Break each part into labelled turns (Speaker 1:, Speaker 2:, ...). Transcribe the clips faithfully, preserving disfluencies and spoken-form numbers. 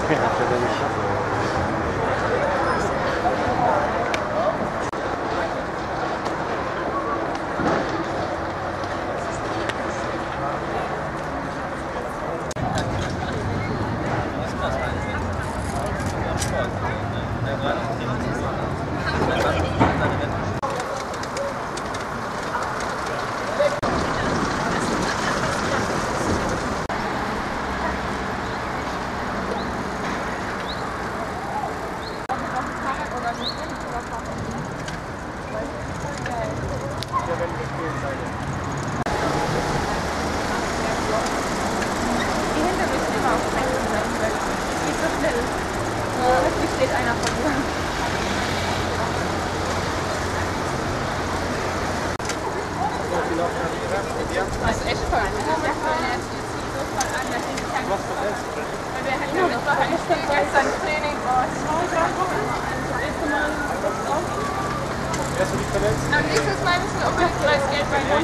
Speaker 1: Am nächsten Mal müssen wir auch mal das Geld bei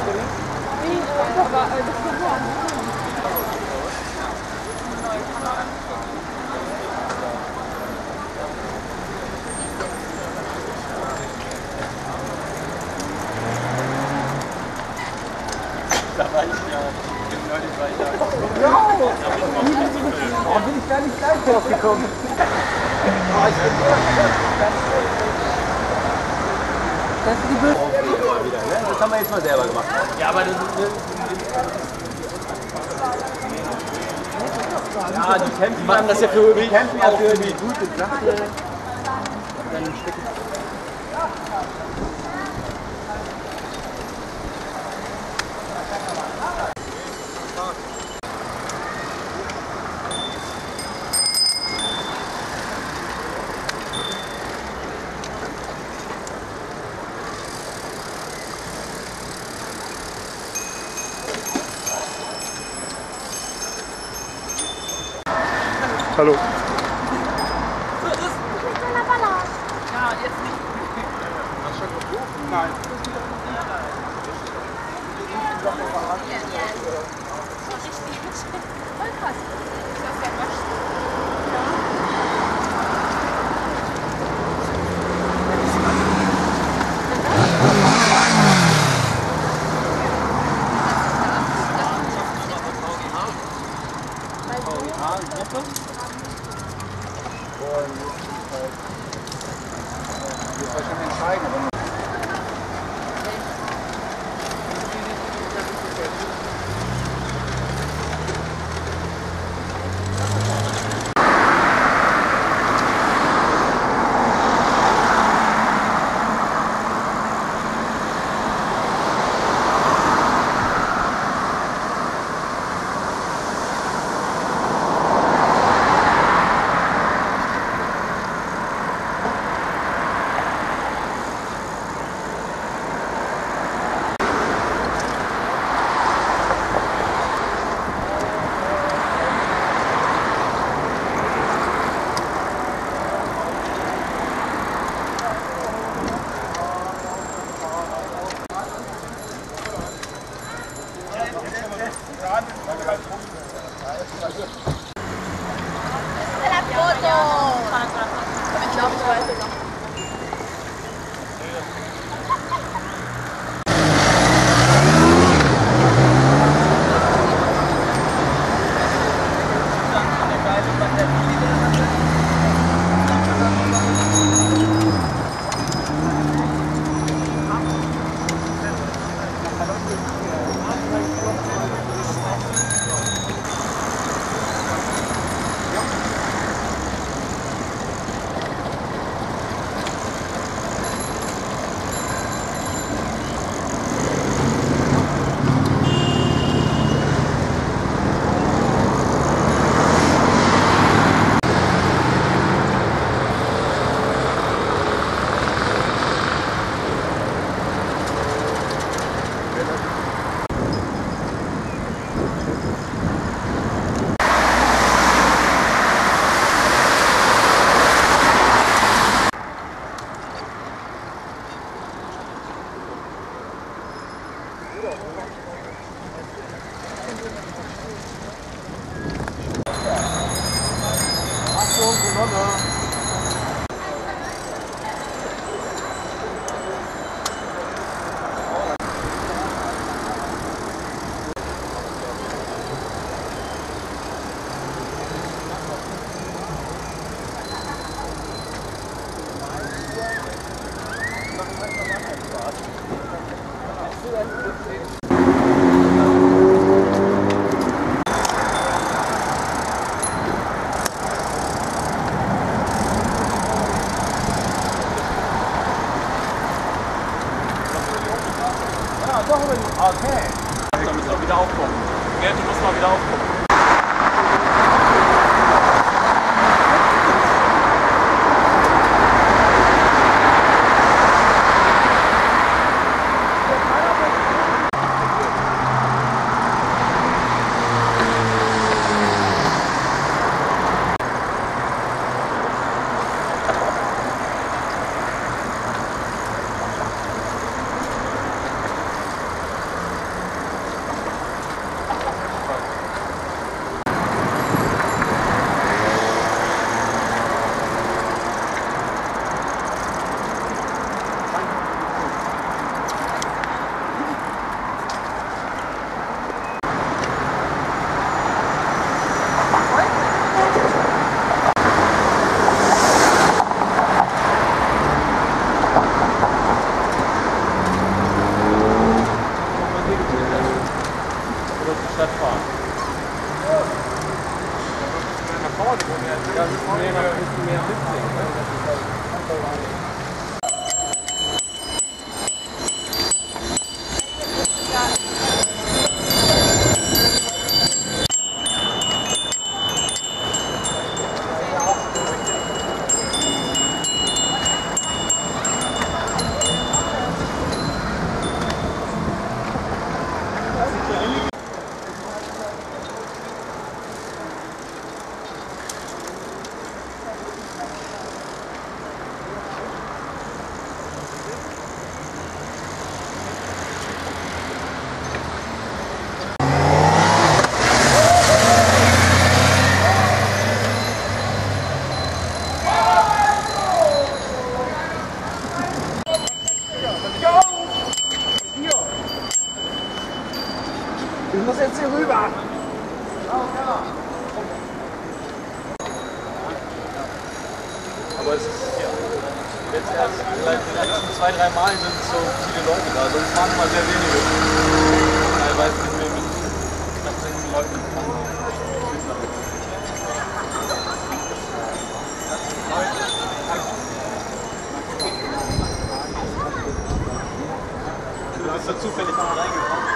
Speaker 2: Da war ich ja, neulich war ich da.
Speaker 3: Ja! Warum bin ich gar nicht gleich drauf gekommen? Oh, ich bin das ist die Böse. Das haben wir jetzt mal selber gemacht.
Speaker 2: Ja, aber das ist...
Speaker 3: Ja, die kämpfen,
Speaker 2: Die machen das ja für mich,
Speaker 3: die kämpfen ja
Speaker 2: auch
Speaker 3: für
Speaker 2: für
Speaker 3: die
Speaker 2: mich.
Speaker 3: gute Sache. Dann stecken.
Speaker 4: Hallo.
Speaker 1: So, das ist ja, jetzt nicht.
Speaker 2: Hast du schon gebucht? Nein.
Speaker 1: So richtig. Voll krass. Ist das der Wasch?
Speaker 2: Gruppe.
Speaker 3: Und das war schon entscheidend.
Speaker 1: Ich glaube, ich weiß es noch.
Speaker 2: mal wieder aufgucken. Stadt fahren. Nach vorne, wo wir ja, ein bisschen mehr, ein bisschen mehr mitsingen.
Speaker 3: Ich muss jetzt hier rüber.
Speaker 2: Aber es ist ja, jetzt erst vielleicht die letzten zwei, drei Mal sind so viele Leute da, sonst fahren mal sehr wenige. Teilweise sind wir mit knapp sechzig Leuten gefahren. Du bist da zufällig reingekommen.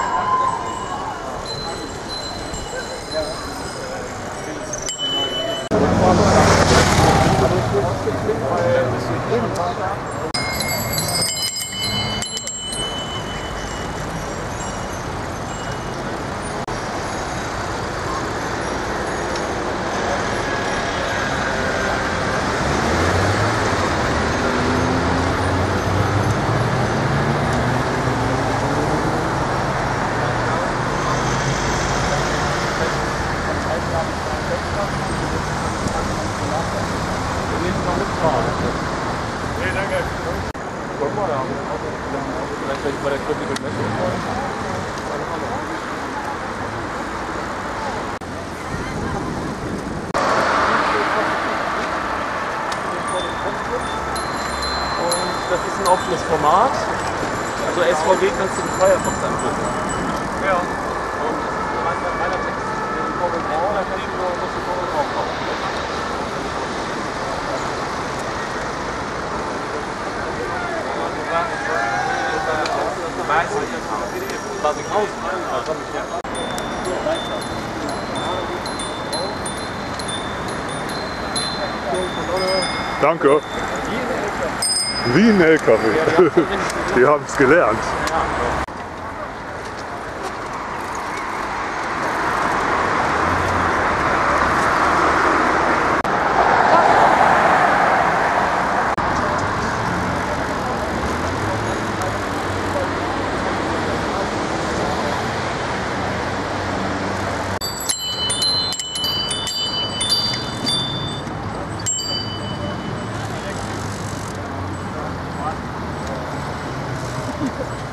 Speaker 2: Nee, danke. Guck mal, da haben wir vielleicht bei der Critical Message. Und das ist ein offenes Format. Also S V G kannst du den Firefox anbinden. Ja. Und wenn meiner Text in Corel Draw, dann kannst du nur Corel Draw kaufen.
Speaker 4: Danke. Wie ein L K W. Wir haben es gelernt.
Speaker 3: Thank you.